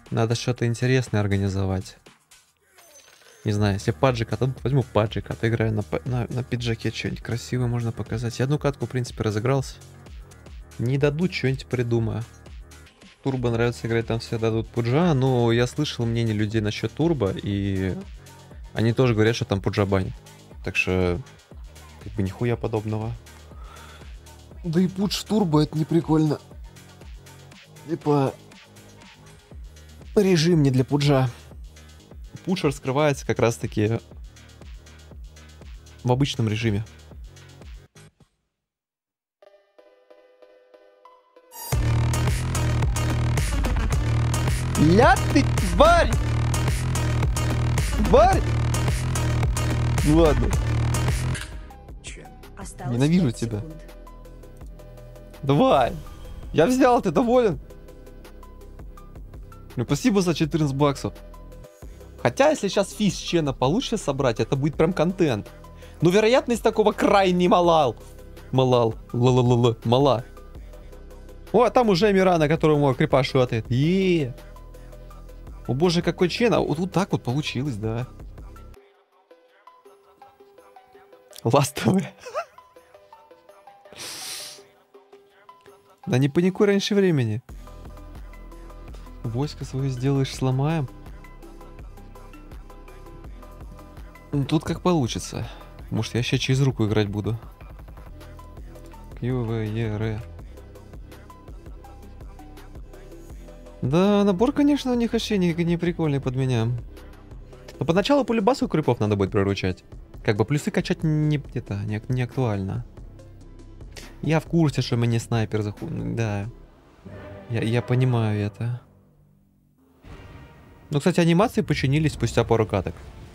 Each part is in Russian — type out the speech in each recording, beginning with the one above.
Надо что-то интересное организовать. Не знаю, если паджика, то возьму паджика, отыграю на пиджаке что-нибудь красивое можно показать. Я одну катку, в принципе, разыгрался. Не дадут, что-нибудь придумаю. Турбо нравится играть, там все дадут пуджа, но я слышал мнение людей насчет турбо, и они тоже говорят, что там пуджа банит. Так что, как бы нихуя подобного. Да и пудж турбо это не прикольно. Типа, режим не для пуджа. Пудж раскрывается как раз таки в обычном режиме. Ля ты, тварь! Тварь! Ну ладно. Осталось Ненавижу 5 тебя. секунд. Давай! Я взял, ты доволен? Ну, спасибо за 14 баксов. Хотя, если сейчас физ чена получше собрать, это будет прям контент. Но вероятность такого крайне мала. Мала. О, а там уже Мирана, которому крипа шотает. О боже, какой чен. А вот так вот получилось, да. Ластовые. Да не паникуй раньше времени. Войско свое сделаешь, сломаем. Ну, тут как получится. Может, я сейчас через руку играть буду. QVER. Да, набор, конечно, у них вообще не прикольный под меня. Но поначалу по любасу крипов надо будет проручать. Как бы плюсы качать не актуально. Я в курсе, что мне снайпер заходит. Да. Я понимаю это. Ну, кстати, анимации починились спустя пару каток.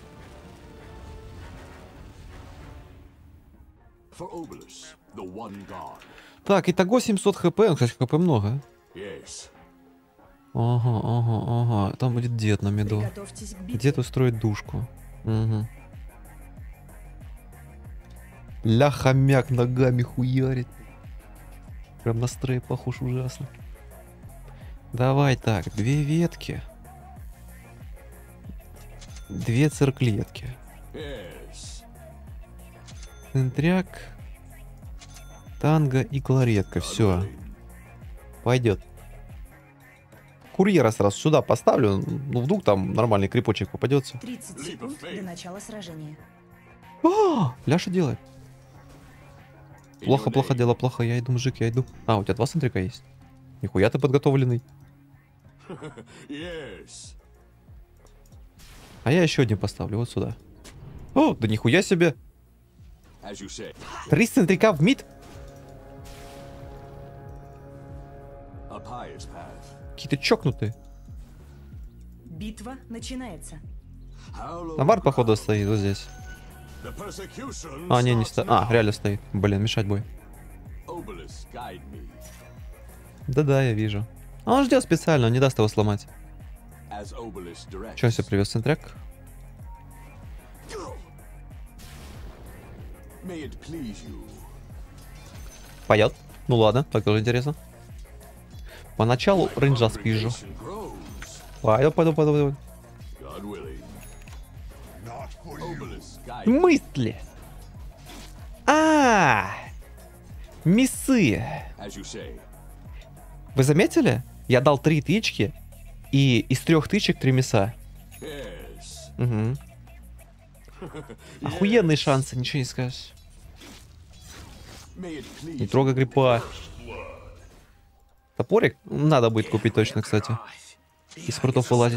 Так, итого 700 хп. Ну, кстати, хп много. Ага. Там будет дед на меду. Приготовьтесь к битве. Дед устроит душку. Угу. Ля хомяк ногами хуярит. Прям на стрей похож ужасно. Давай так, 2 ветки. 2 цирклетки. Центряк. Танго и кларетка. Все. Пойдет. Курьера сразу сюда поставлю. Ну, вдруг там нормальный крипочек попадется. 30 секунд до начала сражения. А, Ляша делает. Плохо дело, плохо. Я иду, мужик, я иду. А, у тебя 2 центрика есть? Нихуя ты подготовленный. А я еще один поставлю вот сюда. О, да нихуя себе. 3 центрика в мид? Какие-то чокнутые. Битва начинается. Навар, походу, стоит вот здесь. А, не стоит. А, реально стоит. Блин, мешать бой. Да-да, я вижу. А он ждет специально, он не даст его сломать. Че он себе привез центряк? Пойдет. Ну ладно, так тоже интересно. Поначалу рейнджа спижу. Пойду. Мысли. Миссы. Вы заметили? Я дал 3 тычки, и из 3 тычек 3 мяса. Угу. Охуенные шансы, ничего не скажешь. Не трогай гриппа. Топорик надо будет купить точно, кстати. Из прутов вылазить.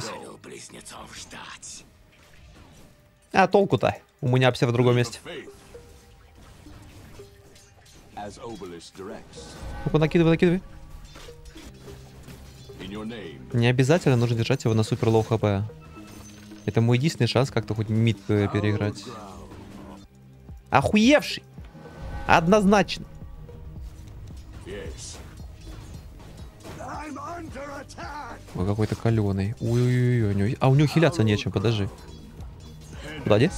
А толку-то? У меня все в другом месте. Ну-ка, накидывай. Не обязательно нужно держать его на супер лоу хп. Это мой единственный шанс как-то хоть мид переиграть. Охуевший! Однозначно. Ой, какой-то каленый. Ой-ой-ой. А у него хиляться нечем, подожди. Куда где?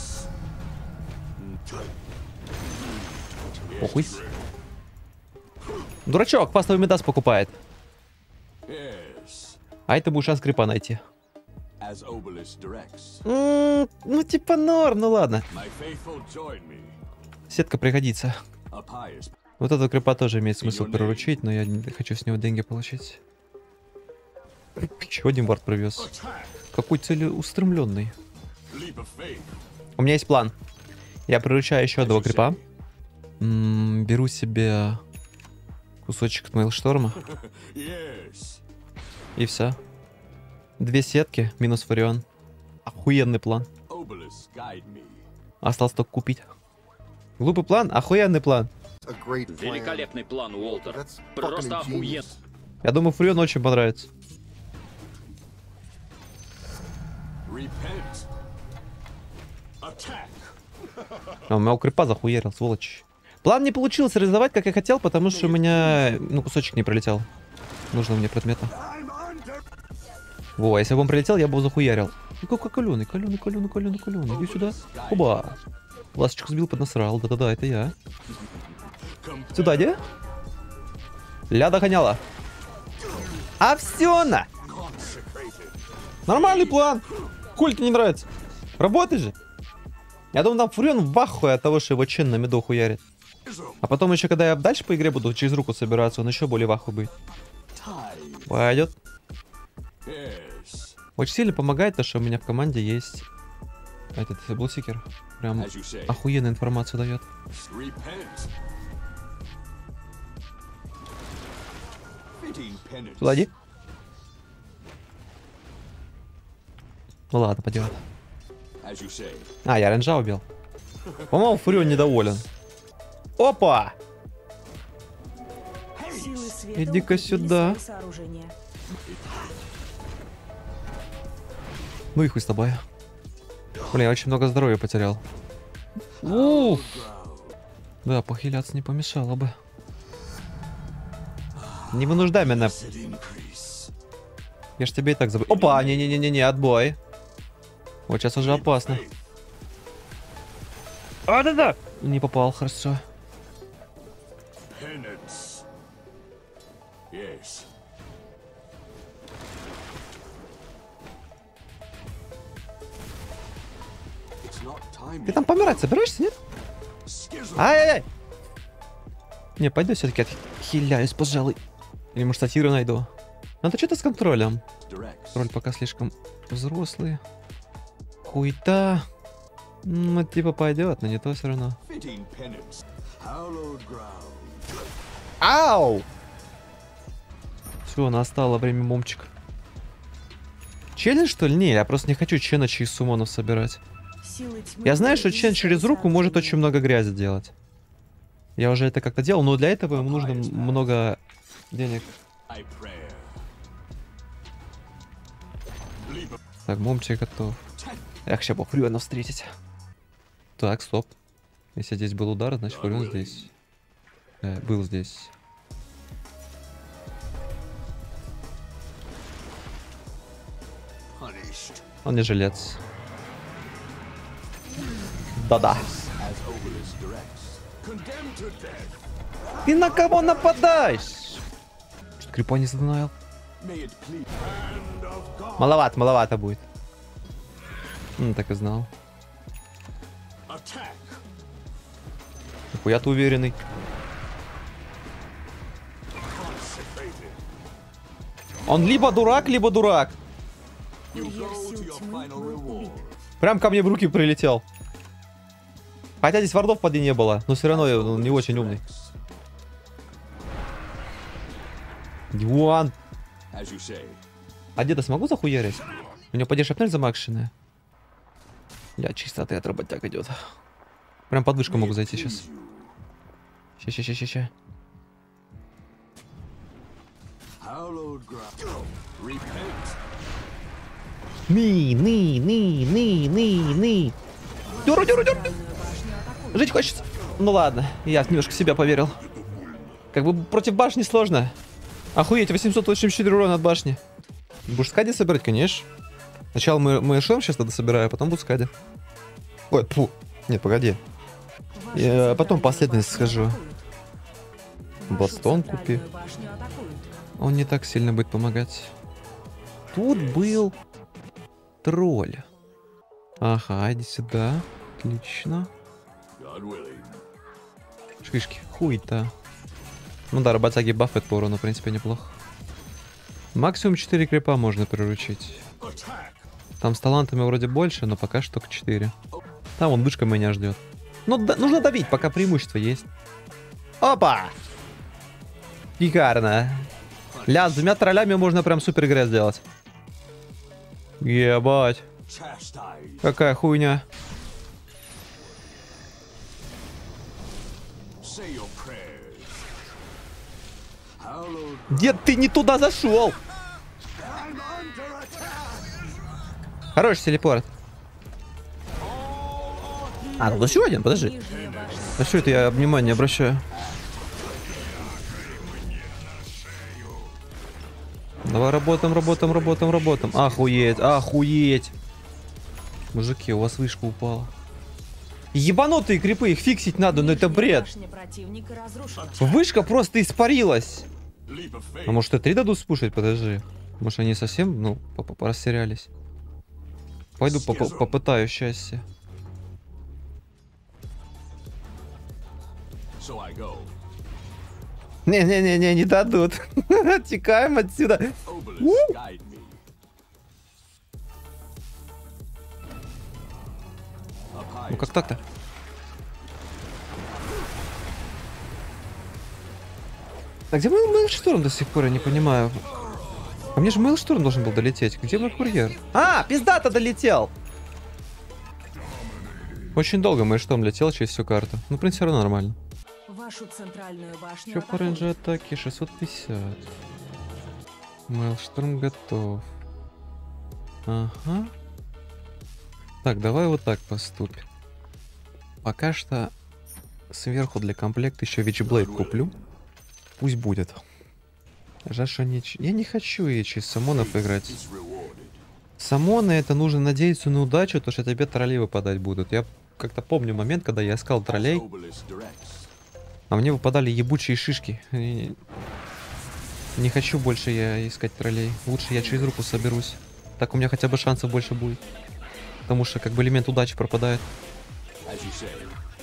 Похуй. Дурачок, фастовый медас покупает. А это будет шанс крипа найти. As Obelisk directs. Ну, типа норм, ну ладно. My faithful join me. Сетка пригодится. A pious Вот этого крипа тоже имеет смысл приручить, но я не хочу с него деньги получить. Еще один вард привез. attack. Какой целеустремленный. Leap of faith. У меня есть план. Я приручаю еще одного крипа. Беру себе кусочек Мейлшторма. Yes. И все. 2 сетки, минус Фарион. Охуенный план. Obelisk guide me. Осталось только купить. Глупый план, охуенный план. Великолепный план, Уолтер. That's Просто fucking охуенно. genius. Я думаю, Фарион очень понравится. Repent. Attack. А у меня у крипа захуярил, сволочь. План не получился реализовать, как я хотел, потому что у меня, кусочек не пролетел. Нужно мне предмета. I'm under. Во, если бы он прилетел, я бы его захуярил. Ну какой каленый, каленый. Иди сюда. Оба. Ласточку сбил, поднасрал. Да-да-да, это я. Сюда, иди. Ля догоняла. А все на! Нормальный план. Коль тебе не нравится? Работай же. Я думаю, там Фурион в ахуе от того, что его чин на меду хуярит. А потом еще, когда я дальше по игре буду через руку собираться, он еще более в ахуе будет. Tide. Пойдет. Yes. Очень сильно помогает то, что у меня в команде есть этот Блусикер. Прям As you say. охуенную информацию дает. Repent. Fitting penance. Сюда иди. Ну ладно, пойдет. As you say. А, я ренжа убил. По-моему, Фурион недоволен. Опа! Силы света Иди-ка укрепили сюда. свои сооружения. Ну и хуй с тобой. Блин, я очень много здоровья потерял. Уф. Да, похиляться не помешало бы. Не вынуждай меня. Increase. Я ж тебе и так забыл. Опа, не-не-не-не, отбой. Вот сейчас уже опасно. А, да-да. Не попал, хорошо. Penance. Yes. It's not time Ты yet. там помирать собираешься, нет? Schism. Ай-яй-яй. Не, пойду все-таки отхиляюсь, пожалуй. Или может сатиру найду. Надо что-то с контролем. Directs. Контроль пока слишком взрослый. Хуйта. Ну, типа пойдет, но не то все равно. Fitting penance. Hallowed ground. Ау! Все, настало время, момчик. Челлендж, что ли? Не, я просто не хочу чена через сумонов собирать. Силы тьмы Я знаю, что укрепили чен через свои руку может сооружения. очень много грязи делать. Я уже это как-то делал, но для этого ему нужно много денег. I prayer. Leap of Так, момчик готов. Я сейчас бы Фуриона встретить. Так, стоп. Если здесь был удар, значит Фурион здесь. Был здесь. punished. Он не жилец. Да-да. As Obelisk directs. Condemned to death. Ты на кого нападаешь? Что-то крипа не задонаил. May it please. Hand of God. Маловато будет. Так и знал. Attack. Нихуя ты уверенный. Consecrated. Он либо дурак, либо дурак. You Курьер go to сил your тьмы final был убит. reward. Прям ко мне в руки прилетел. Хотя здесь вардов поди не было, но все равно он не очень умный. Юан. As you say. А деда смогу захуярить? У него поди шапнель замакшенная. Бля, чисто от работяг идет. Прям под вышку могу зайти сейчас. Ща. Hallowed ground. Repent. Ны. Дёру. Главную башню атакуют. Жить хочется. Ну ладно, я немножко в себя поверил. Как бы против башни сложно. Охуеть, 884 урона от башни. Будешь скади собирать, конечно. Сначала мы шерм сейчас надо собираю, а потом буду скади. Ой, фу. Нет, погоди. Вашу Я потом центральную последовательность башню схожу. атакуют. Вашу Бастон купи. центральную башню атакуют. Он не так сильно будет помогать. тут был тролль. Ага, иди сюда. Отлично. God willing. Шишки. Хуй-то. Ну да, работяги баффет по урону, в принципе, неплохо. Максимум 4 крипа можно приручить. Attack. Там с талантами вроде больше, но пока что только 4. Там вон вышка меня ждет. Ну, нужно давить, пока преимущество есть. Опа! Шикарно. Ля, с двумя троллями можно прям супер игры сделать. Ебать. Chastise. Какая хуйня. Say your prayers. Hallowed. Дед, ты не туда зашел. I'm under attack. Хороший телепорт. А, тут еще один, подожди. Нижняя башня. А что это я внимание обращаю? Давай работаем, работаем, работаем, работаем. Охуеть, охуеть. Мужики, у вас вышка упала. Ебанутые крипы, их фиксить надо, но это Нижняя бред. башня противника разрушена. Вышка просто испарилась. Leap of faith. А может и 3 дадут спушить, подожди. Может они совсем, ну, растерялись. Пойду попытаю счастье. So I go. Не-не-не, не дадут. Текаем отсюда. Obelisk, guide me. Up high. Ну как так-то? А где мой Мейлшторм до сих пор, я не понимаю. А мне же Мейлшторм должен был долететь. Где мой курьер? А, пиздато долетел! Очень долго Мейлшторм летел через всю карту. Ну, в принципе, все равно нормально. Вашу центральную башню Что по атакуют. рейнджу атаки? 650. Мейлшторм готов. Ага. Так, давай вот так поступим. Пока что сверху для комплекта еще Вичблейд куплю. Пусть будет. Жаль, что я не хочу и через самонов играть. Is rewarded. Самоны это нужно надеяться на удачу, то что тебе тролли выпадать будут. Я как-то помню момент, когда я искал троллей, Obelisk directs. а мне выпадали ебучие шишки. И не хочу больше я искать троллей. Лучше я через руку соберусь. Так у меня хотя бы шансов больше будет. Потому что как бы элемент удачи пропадает. As you say.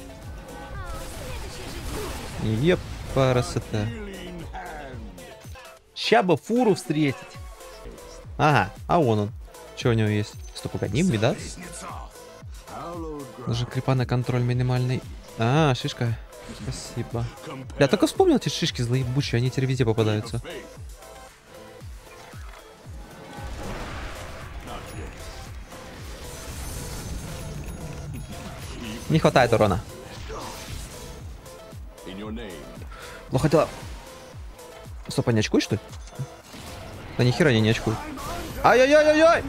Еп, красота. Healing hand. Ща бы фуру встретить. Ага, а вон он. Что у него есть? Стоп, погоди, медац. Hallowed ground. Даже крипа на контроль минимальный. А, шишка. Спасибо. Я только вспомнил эти шишки злоебучие, они теперь везде попадаются. Faith. Не хватает урона. In your name. Ну хотела... Стоп, они очкуют, что ли? Да нихера они не очкуют. Ай-яй-яй-яй-яй!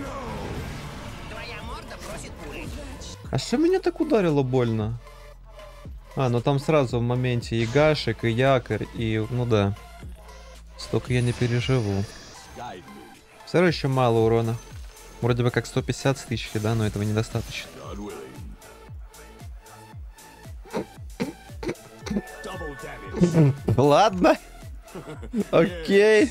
А что меня так ударило больно? А, ну там сразу в моменте и гашек, и якорь, и... Ну да. Столько я не переживу. Guide me. Все равно еще мало урона. Вроде бы как 150 с 1000, да, но этого недостаточно. God willing. Double damage. Ладно. Окей.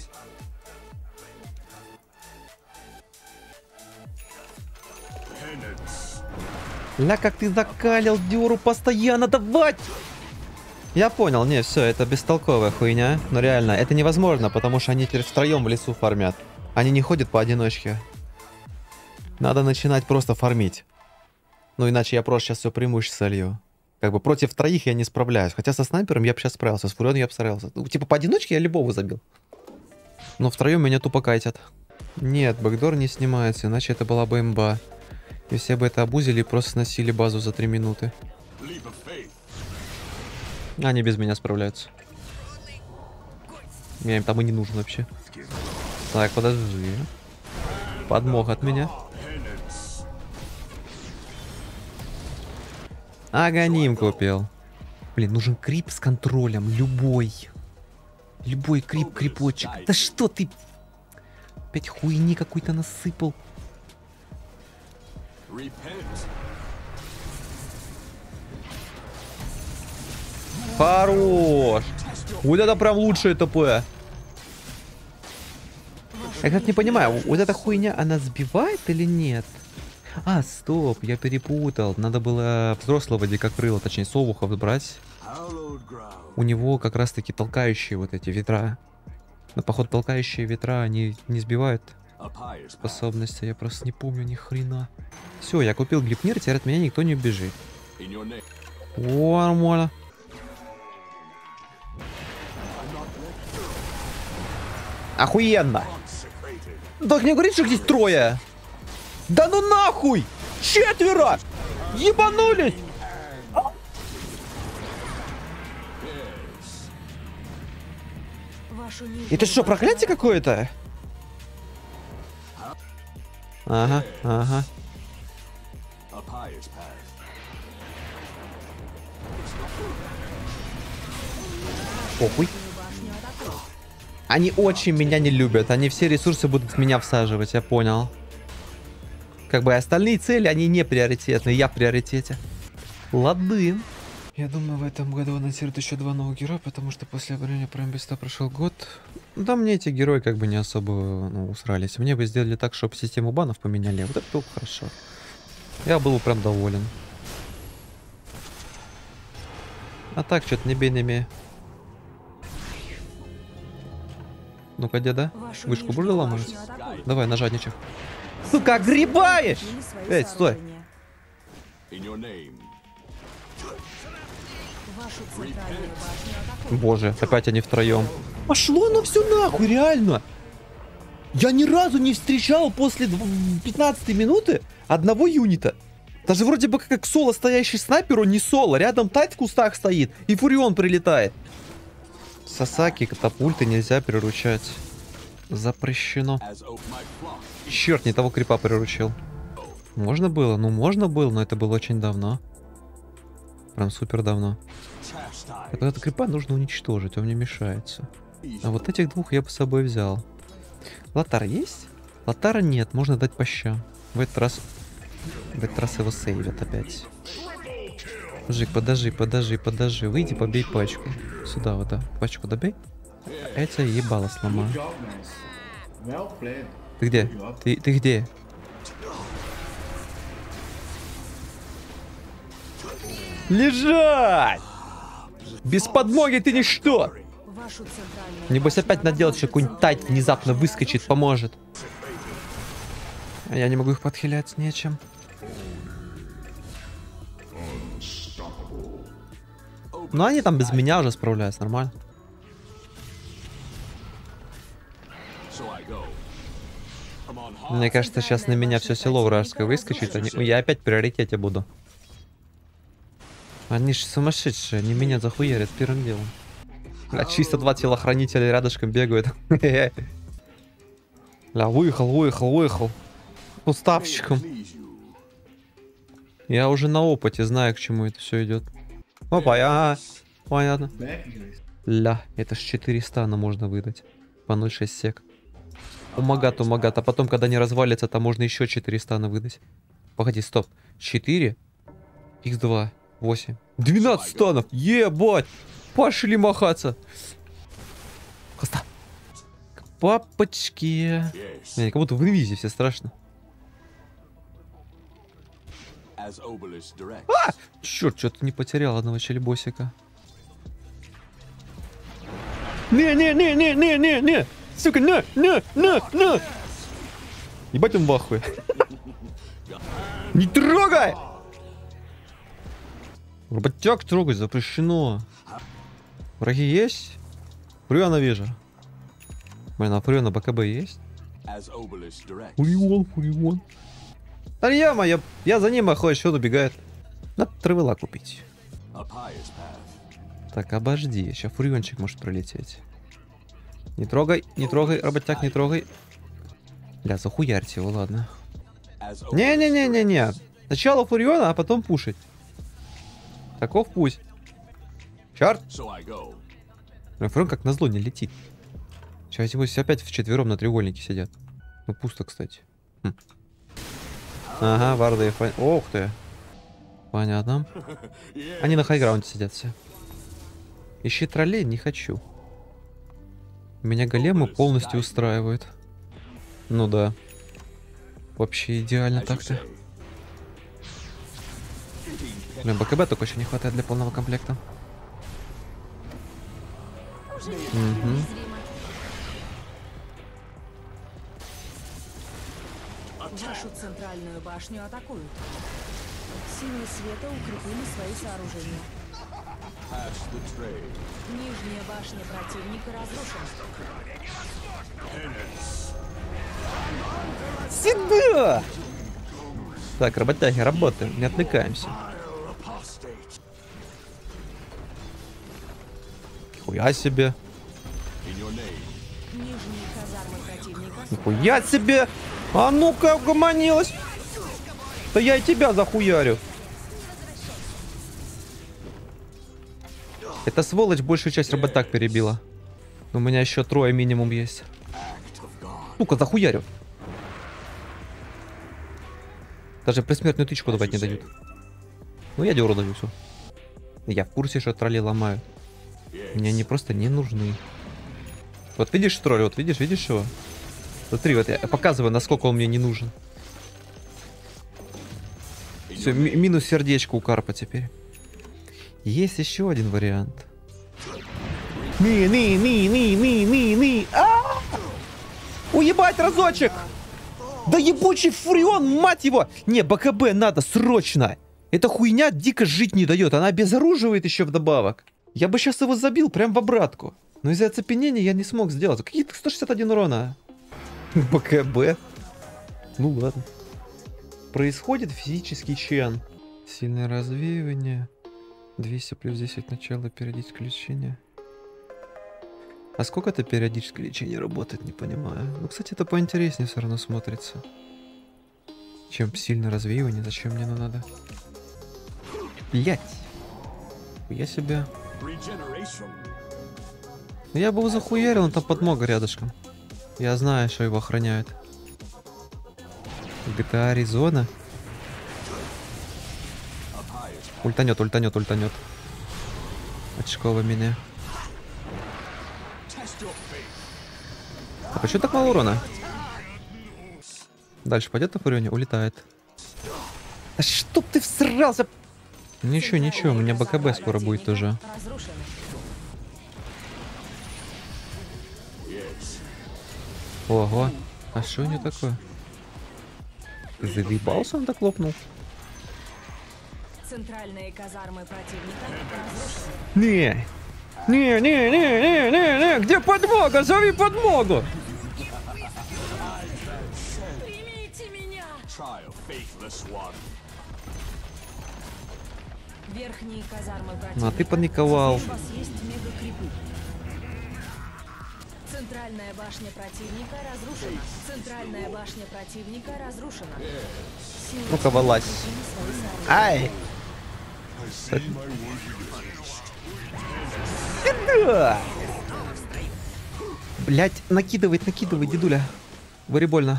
Penance. Ля, как ты закалил Дюру постоянно давать! Я понял, не, все, это бестолковая хуйня. Но реально, это невозможно, потому что они теперь втроем в лесу фармят. Они не ходят поодиночке. Надо начинать просто фармить. Ну иначе я просто сейчас все преимущество солью. Как бы против троих я не справляюсь. Хотя со снайпером я бы сейчас справился, с фурионом я бы справился. Ну, типа поодиночке я любого забил. Но втроем меня тупо кайтят. Нет, бэкдор не снимается, иначе это была бы имба. И все бы это обузили и просто сносили базу за 3 минуты. Leap of faith. Они без меня справляются. Мне им там и не нужен вообще. Так, подожди. Подмог от меня. Penance. Аганим купил. Блин, нужен крип с контролем. Любой. Любой крип, крипочек. Да что ты... Опять хуйни какой-то насыпал. Repent. Хорош. Вот это прям лучшее ТП. Вашу Я как не понимаю, вот эта хуйня, она сбивает или нет? А, стоп, я перепутал. Надо было взрослого дикокрыла, точнее совухов брать. У него как раз таки толкающие вот эти ветра. Но походу толкающие ветра, они не сбивают способности. Я просто не помню ни хрена. Все, я купил Глипнир, теперь от меня никто не убежит. О, нормально. Охуенно. Так не говорит, что здесь трое. Да ну нахуй! 4! Ебанулись! Это что, проклятие какое-то? Ага, ага. Похуй. Они очень меня не любят. Они все ресурсы будут в меня всаживать, я понял. Как бы остальные цели, они не приоритетны. Я в приоритете. Лады. Я думаю, в этом году анонсируют еще 2 новых героя, потому что после обновления Prime Beast прошел год. Да, мне эти герои как бы не особо усрались. Мне бы сделали так, чтобы систему банов поменяли. Вот это было хорошо. Я был прям доволен. А так, что-то не бей, не бей. Ну-ка, деда, вышку будешь ломать? Давай, нажатничек. Сука, огребаешь! Эй, стой! Боже, опять они втроем. Пошло оно все нахуй, реально! Я ни разу не встречал после 15 минуты одного юнита. Даже вроде бы как соло стоящий снайпер, он не соло. Рядом Тайт в кустах стоит, и Фурион прилетает. Сасаки, катапульты нельзя приручать. Запрещено. Черт, не того крипа приручил. Можно было? Ну, можно было, но это было очень давно. Прям супер давно. Этот крипа нужно уничтожить, он мне мешается. А вот этих двух я бы с собой взял. Лотар есть? Лотара нет, можно дать по щам. В этот раз его сейвят опять. Мужик, подожди. Выйди, побей пачку. Сюда вот, да. Пачку добей. А я тебя ебало сломаю. Ты где? Ты где? Лежать! Без подмоги ты ничто! Небось опять наделать, что какой-нибудь Тайт внезапно выскочит, поможет. А я не могу их подхилять нечем. Но они там без меня уже справляются, нормально. Мне кажется, сейчас на меня все село вражеское выскочит. Я опять в приоритете буду. Они же сумасшедшие, они меня захуярят первым делом. А чисто 2 телохранителя рядышком бегают. Ля, выехал. Уставщиком. Я уже на опыте знаю, к чему это все идет. Опа, ага. Понятно. Ля, это ж 400 можно выдать. По 0,6 сек. Умагат. А потом, когда они развалятся, там можно еще 400 выдать. Погоди, стоп. 4? Х2. 8. 12 станов. Ебать. Пошли махаться. Коста. К папочке. Не, как будто в инвизе все страшно. А! Черт, что-то не потерял одного челебосика. Не. Сука, на. Ебать он в ахуе. Не трогай! Работяг трогать запрещено. Враги есть? Фуриона вижу. Блин, а Фуриона БКБ есть? Фурион. Да я за ним охоть, что убегает. Надо травела купить. Так, обожди, сейчас Фуриончик может пролететь. Не трогай, работяг, не трогай. Бля, захуярьте его, ладно. Не. Сначала Фуриона, а потом пушить. Таков путь. Черт! Фурион как назло не летит. Сейчас его опять вчетвером на треугольнике сидят. Ну пусто, кстати. Ага, варды. Ох ты. Понятно. Они на хайграунде сидят все. Ищи троллей не хочу. Меня големы полностью устраивают. Ну да. Вообще идеально As you так-то. say. Блин, БКБ только еще не хватает для полного комплекта. Мгм. Вашу центральную башню атакуют. Силы света укрепили свои сооружения. Pass the trade. Нижняя башня противника разрушена. Сюда! Так, работяги, работаем, не отвлекаемся. Vile apostate. Хуя себе. In your name. Нижние казармы противника. Нихуя себе! А ну-ка, угомонилась! Да я и тебя захуярю. Эта сволочь большую часть работаг перебила. У меня еще 3 минимум есть. Act of God. Ну-ка, захуярю. Даже предсмертную тычку давать не дают. Ну, я дёру даю, все. Я в курсе, что тролли ломаю. Мне они просто не нужны. Вот видишь тролль, вот видишь его? Смотри, вот я показываю, насколько он мне не нужен. Все, минус сердечко у карпа теперь. Есть еще один вариант. Ни. Уебать разочек! Да ебучий фурион, мать его! Не, БКБ надо срочно! Эта хуйня дико жить не дает, она обезоруживает еще вдобавок. Я бы сейчас его забил прям в обратку. Но из-за оцепенения я не смог сделать. Какие-то 161 урона. БКБ. Ну ладно. Происходит физический чен. Сильное развеивание. 200 плюс 10 начала периодическое лечение. А сколько это периодическое лечение работает, не понимаю. Ну, кстати, это поинтереснее все равно смотрится. Чем сильное развеивание, зачем мне оно надо? Блять. Я себе... Regeneration. Ну, я бы его захуярил, он там подмога рядышком. Я знаю, что его охраняют. GTA Аризона. Ультанет. Очково меня. А почему так мало урона? Дальше пойдет на фурионе? Улетает. А чтоб ты всрался! Ничего, у меня БКБ скоро будет тоже. Разрушены. Ого. А что у него такое? Заебался он так лопнул? Центральные казармы противника разрушены. Не, где подмога? Зови подмогу! Примите меня! Trial, faithless one. Верхние казармы противника. Ну, а ты паниковал. Теперь у вас есть мега-крипы. Центральная башня противника разрушена. Центральная башня противника разрушена. Силы Ну-ка, вылазь. укрепили свои сооружения. Ай! Блять, накидывает, дедуля. Говори больно.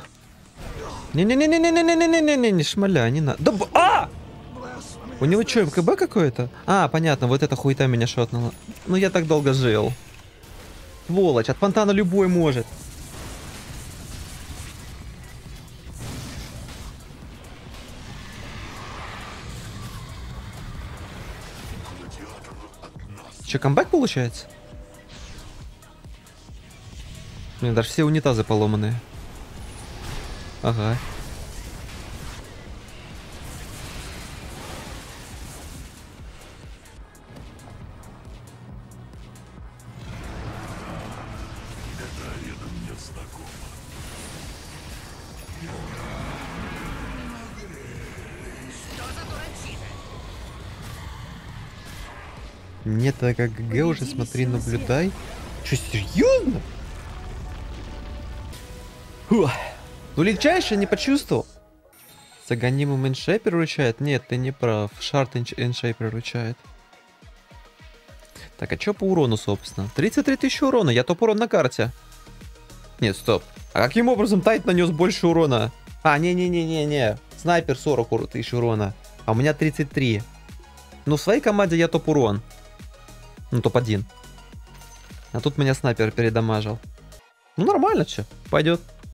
Не, шмаля, не надо. Да, у него что, МКБ какое-то? А, понятно, вот эта хуета меня шотнула. Ну я так долго жил. Сволочь, от фонтана любой может. Че, камбэк получается? Блин, даже все унитазы поломанные. Ага. Нет, это как ГГ уже, смотри, наблюдай. Че, серьезно? Фух. Ну, легчайше не почувствовал. Загонимым иншей приручает? Нет, ты не прав. Шарт иншей приручает. Так, а что по урону, собственно? 33 тысячи урона, я топ-урон на карте. Нет, стоп. А каким образом Тайт нанес больше урона? А, не. Снайпер 40 тысяч урона. А у меня 33. Ну, в своей команде я топ-урон. Ну, топ-1. А тут меня снайпер передамажил. Ну, нормально, че. Пойдет.